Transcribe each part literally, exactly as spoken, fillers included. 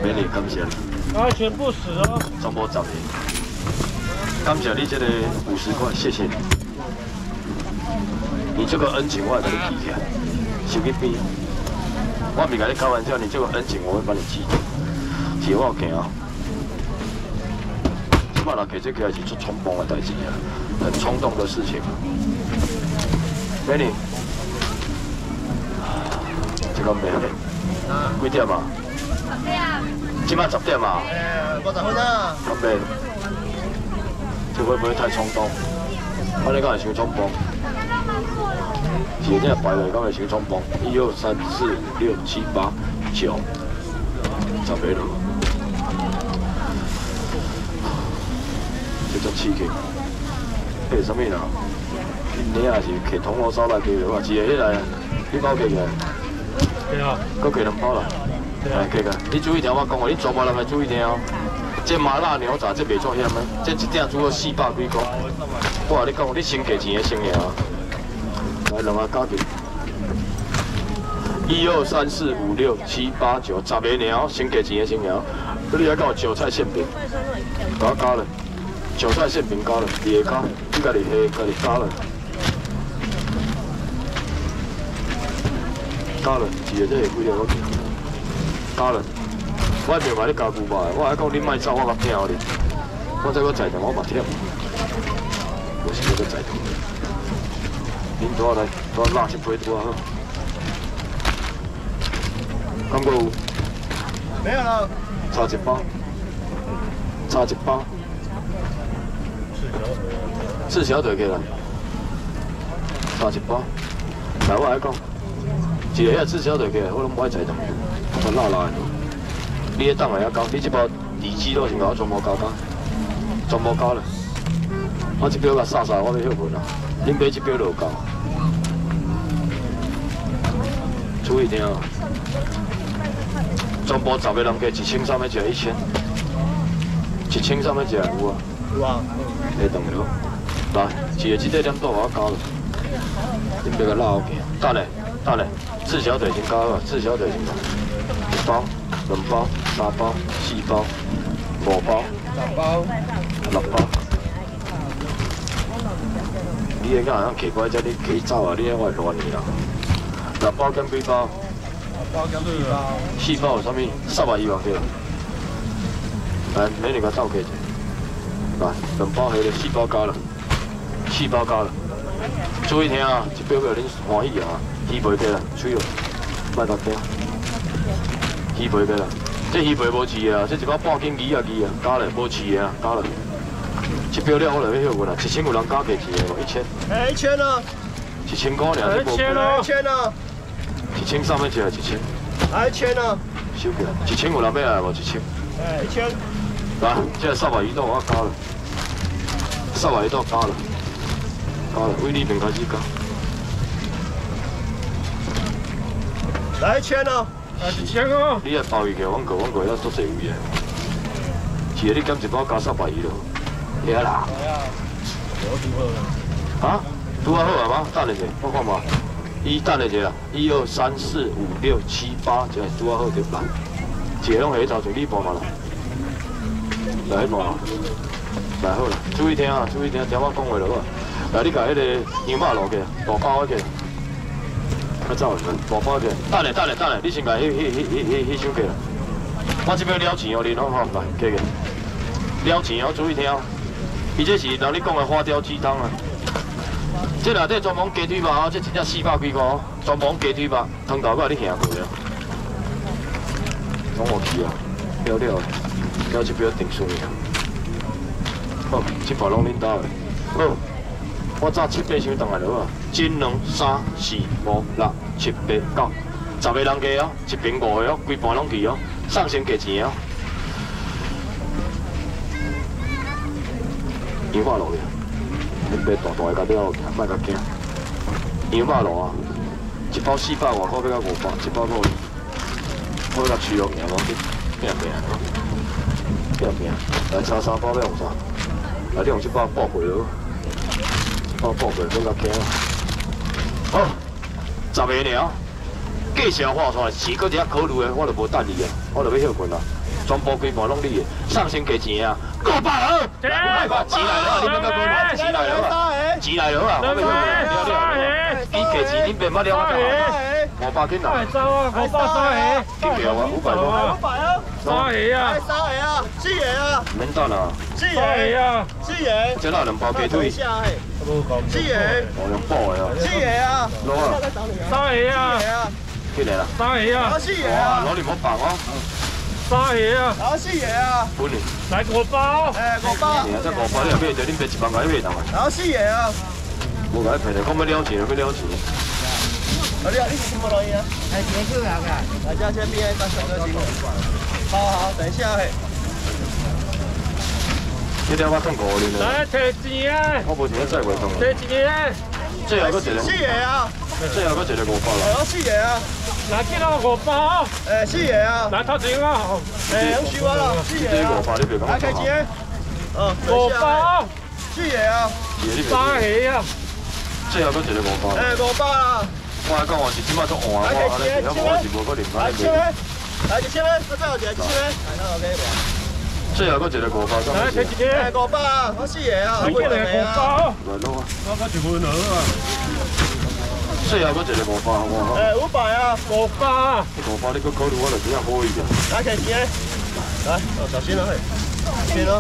美女，感谢。 安全不死哦。 全部十个。感谢你这个五十块，谢谢你。你这个恩情我会给你记起来，收去边。我没跟你开玩笑，你这个恩情我会帮你记住。是我有惊啊！即摆若摕这起来是出冲动的代志啊，很冲动的事情。美女，这个没嘞，几点啊？十点。即摆十点啊？ 哎，五十分啊。 咁未？这会不会太冲动？我你讲会伤冲动？是真系排位，讲会伤冲动。一二三四五六七八九，十个咯。这足刺激。迄个什么啦？你也是摕铜锣烧来加落啊？一个迄个，你包加起来。对啊。搁加两包啦。哎，加加。你注意听我讲话，你全部人来注意听哦。这麻辣牛杂这袂作险啊！这一鼎煮到四百几块。我甲你讲，你先给钱的先赢啊！来，两个加起。一二三四五六七八九，十个鸟，先给钱的先赢。你还讲韭菜馅饼，给我加了。韭菜馅饼加了，第二加，你家己下，家己加了。加了，一个这是几条？加了。我袂话你加牛排，我还讲你莫走，我目疼你。我再搁在场，我目疼。我是要搁在场。恁拄仔来，拄仔辣一杯拄仔好。刚过有？ 没有了。 差一包。差一包。四小腿起来。差一包。来，我来讲，一个遐四小腿起来，我拢不爱在场，我辣辣的。你迄档也要交，你这包里脊肉先甲我全部交交，全部交了。我这表甲扫扫，我要休困啦。恁买这表就有交。注意听哦，全部十个人加一千三百只，一千，一千三百只有啊。有啊。来动了，来，一个这块点倒我交了。恁别甲拉后去，等下，等下，四小腿先交了，四小腿先交，一包。两包、三包、四包、五包、六包、六包。你个敢人奇怪，这你起走啊？你迄我乱去啦。六包减几包？六包减四包。四包有啥物？三百一万对啦。来，美女甲倒起者。来，两包下咧，四包加了，四包加了。注意听啊，这表叫恁欢喜啊，鱼袂过啦，吹哦，莫甲惊。鱼皮个啦，这鱼皮无饲的啊，这一包半斤鱼啊鱼啊，加了无饲的啊，加了。这表了我就要休困啦，一千有人加价钱的无？一千。哎，一千啊！一千块尔， 一千啊！一千啊！ 一千三百只啊，一千。 来一千啊！ 收起来，一千有人要来无？一千。 哎，一千。 来，这三百鱼肚我加了，三百鱼肚加了，加了，为你边开始加。 来一千啊！啊，一千哦！ 你也包伊个，阮个阮个要做侪位的。是你减一包加三百二咯，会啊啦。会啊。我拄好啦。啊？拄啊好啊吗？等下者，我看嘛。一等下者啦，一二三四五六七八，这拄啊好对啦。一个拢下头就你包嘛啦。来迄包啦。来好啦，注意听啊，注意听，听我讲话就好。来，你甲迄个牛肉落去，大包起。我走了，大包起，等下等下等下，你先甲迄迄迄迄迄收起来。我这边了钱哦，你拢吼来，加个了钱哦，注意听哦。伊这是人你讲的花雕鸡汤啊。这内底专门鸡腿肉哦，这真正四百几块哦，专门鸡腿肉，汤头我你行过了。拢有去啊，了了，了这边定顺啊。好，这包拢恁兜的。好。我早七八箱倒来就好啊，一两三四五六七八九，十个人加哦，一瓶五个哦，规盘拢去哦，送先加钱哦。羊肉落去，恁爸大大个甲了，莫甲惊。羊肉落啊，一包四百外块，要到五百，一包五，我甲取落赢我去，拼拼哦，拼拼，来炒三包要用啥？来你用这包爆回咯。我报过更较惊啊！好，十个了，计数画出来，钱搁一下考虑的，我就无等你啊，我就要休困啦。 全部规模拢你的，上先给钱啊，五百好，钱来了，钱来了，你们个几万，钱来了啊，钱来了啊，我们要了了，你给钱，你别冇了啊，五百斤啊， 走啊，五百三下， 斤条啊，五百多， 五百啊， 三下啊， 三下啊，四下啊， 免等啦， 四下啊， 四下， 这哪两包鸡腿？ 四下， 我用包的啊， 四下啊， 攞啊， 三下啊， 几嚟啦？ 三下啊， 四下哇， 啊， 攞你冇白哦， 三下啊， 然后四下啊， 本年， 来五包， 诶五百， 你啊，这五包你又买着，恁买一万块你买当啊？ 然后四下啊， 无解平的，讲要了钱就要了钱。 我你你是什么来呀？ 来结束了个， 来家先边当小哥请。好好，等一下嘿。 你了我赚五年了， 来摕钱啊， 我无钱再袂动了。 摕钱啊， 最后搁一个， 四下啊， 最后搁一个五包啦。 然后四下啊， 来几多五包， 诶四下啊， 来头前啊， 诶用收啊啦，四这下啊五，包你别讲来开钱。嗯， 五包， 四下啊， 三下啊， 最后搁一个五包。 诶五百啊， 我来讲我是即摆做换，我安尼是我是无可能安尼来一千卖。 蚊，来一千蚊，我最後就係一千蚊，係啦 OK 喎。 最後嗰一個五包， 来摕錢， 誒五百啊，我四爺啊， 来幾個五包， 來攞啊！ 我嗰條半兩啊。 最後嗰一個五包，我誒五百啊， 五包， 五包你個考慮我就比較好一點。 來開錢，來，哦小心啦，係，先咯。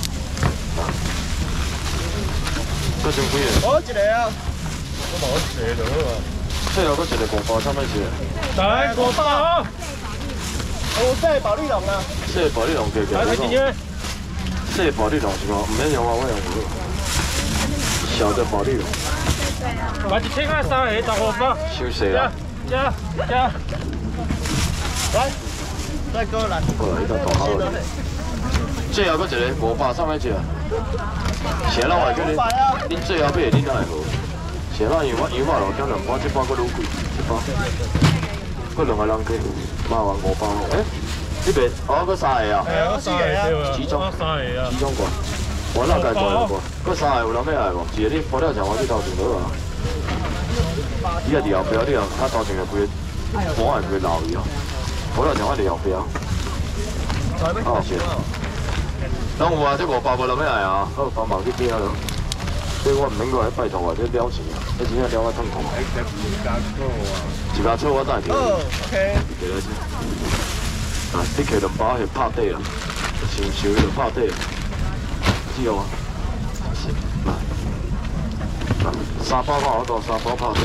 嗰種幾嘢？ 我一個啊，我冇寫到啊。 最後嗰一個五包，差唔多錢。 来五包， 我真係保利龍啊。 細包你用幾幾？ 来摕錢， 細包你用是講唔免用啊，我用嗰個小的包你用。 来一千啊，三下十五包， 收細啊！ 加加， 來，再過來。 過來，呢度大口。最後嗰一個五包，三百隻啊！前老外叫你，恁最後尾恁哪會無？前老因為我油麻路叫兩包，這包佫愈貴，一包。佫兩個人去，麻煩五包。誒，呢邊哦，佫三個啊， 誒我四爺啊， 集中，三下啊集，中過。我那介大個，佫三個有人要來無？一個你保了錢，我去頭前好啊。伊個後標，你啊，他頭前就規個，我係規老伊啊。保了錢我後標。哦，是。等有啊，這五包無人要來啊，好幫忙去邊啊咯。所以我唔免過來拜託啊，這了錢啊，這錢要了我痛苦。一家錯我等下叫。 哦 OK。 给他先。啊，你摕两包是拍底啦，想收就拍底。只有啊，是啊，啊，三包拍好多，三包拍底。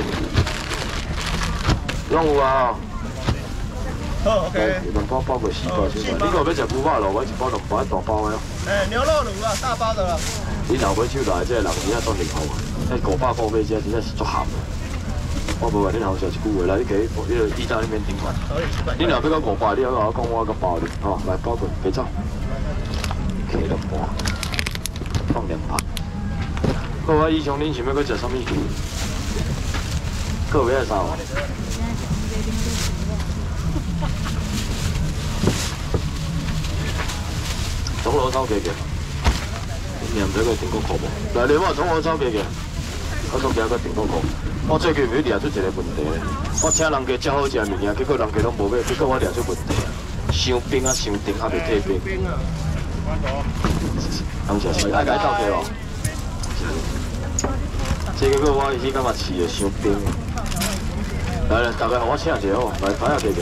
拢有啊。 好 OK。 两包包过四包先。你如果要食牛肉肉，我一包两包大包的。 誒牛肉爐啊，大包的啦。 你若尾手來，這人真正當零頭啊！迄五百塊買這真正是足鹹的。我無話你後食一句話啦，你給你就依家你免頂管。你若要到五百，你要我講我個包你，吼，來包佢，別走。起兩半，放兩拍。好啊，以上恁想要佮食啥物？各位啥哦？鐘樓收幾嘅？你唔使佢訂個課無？來，你話鐘樓收幾嘅？我仲驚佢訂個課。我最近要掠出一個問題咧，我請人家食好食物件，結果人家攏無買，結果我掠出問題啊！傷冰啊，傷甜還未退冰。感謝是愛甲伊鬥氣哦。這個我已經感覺試的傷冰。來來，大家我請一下哦，來擺下幾個。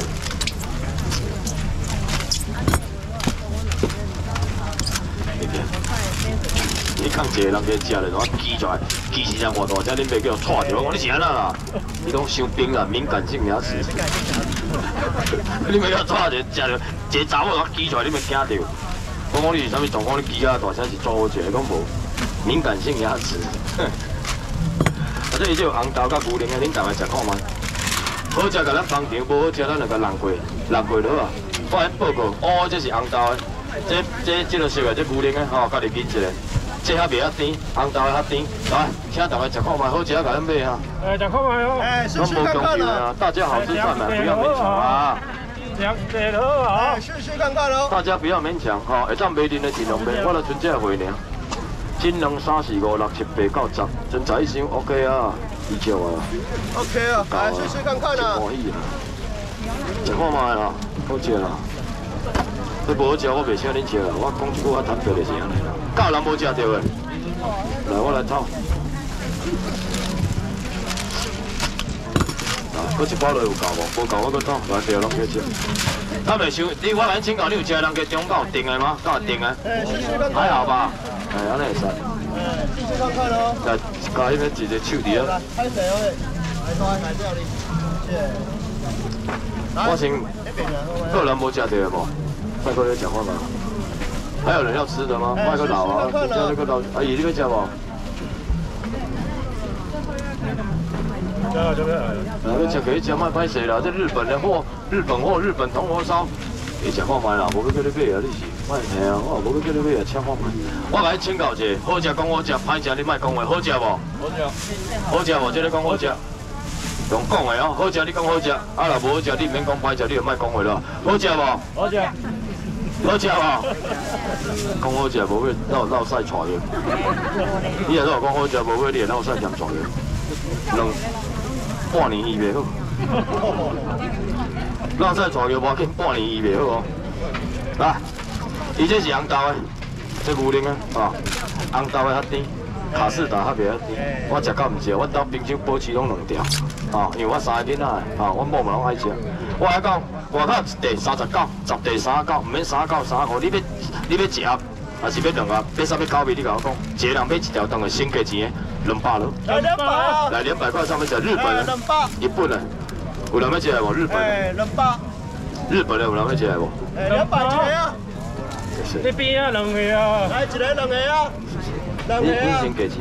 你看一個人家食咧，我記出來，記是只偌大隻，恁袂叫錯着，我講你是安那啦？你講傷冰啦，敏感性牙齒。你袂叫錯着，食着一個查某我記出來，你袂驚着。我講你是啥物狀況？你記啊大聲是做好食，講無敏感性牙齒。啊，這伊就有紅豆甲牛奶的，恁大家食看覓。好食甲咱方丈，無好食咱就甲弄過，弄過就好啊。我來報告，哦，這是紅豆的，這這這個熟的，這牛奶的，吼，家己揀一個。這較袂遐甜，紅豆的較甜。來，請大家食看覓，好食甲咱買哈。 誒，食看覓哦。 誒，試攏無試看看講究啦。 啊，大家好吃飯嘛，不要勉強啊。 兩隻好啊。 誒，試試看看咯。 大家不要勉強，吼，會當買啉的盡量買，我就存這個貨爾。斤兩三四五六七八九十，真在一箱 OK 啊，依照啊。 OK 啊，來試試看看啦。 歡喜啊！食看覓啦，好食啦。 你无好食，我袂请恁食啊！我讲一句较坦白就是安尼啦。敢有人无食到的？来，我来套。来，搁一包落有够无？无够我搁套，来，对，拢去食。他袂想，你我来请教，你有食人家中间有订的吗？敢有订的？ 哎，试试看看。 还好吧？哎，安尼会使。 哎，试试看看咯。 来，加迄个一个手伫啊。 拍谁哦？来，多来料理。谢。 我先，个人无食到的无？麦克有讲话吗？还有人要吃的吗？麦克老啊，叫那个老阿姨，你要吃无？ 加油，加油！ 来，要吃可以吃，卖歹势啦！这日本的货，日本货，日本铜锣烧，你食看卖啦，无要叫你买啊！你是，卖嘿啊，我无要叫你买啊，请看卖。我甲你请教者，好食讲好食，歹食你莫讲话，好食无？ 好食。 好食无？这你讲好食。用讲的哦，好食你讲好食，啊若无好食你免讲歹食，你就莫讲话咯。好食无？ 好食。 好食无？讲好食，无要闹闹晒带去。你若讲好食，无要你会闹晒嫌带去。两半年伊袂好，闹晒带去无要紧，半年伊袂好哦。来，伊这是红豆的，这牛奶的啊，红豆的较甜。卡士达较袂晓甜，我食到毋食，我兜冰箱保持拢两条，啊，因为我三个囡仔的，啊，阮某嘛拢爱食。我爱讲，外口一地三十九，十地三十九，毋免三十九三十五，你要你要一盒，还是要两盒？要啥要九味？你甲我讲，一个人买一条当个先价钱的，两百了。 来两百啊！ 来两百块上面写日本的， 两百。 日本的，有人要食无？日本的。 哎，两百。 日本的有人要食无？ 哎，两百一个啊！ 你边啊，两个啊。 来一个两个啊！两你个啊！ 你先价钱。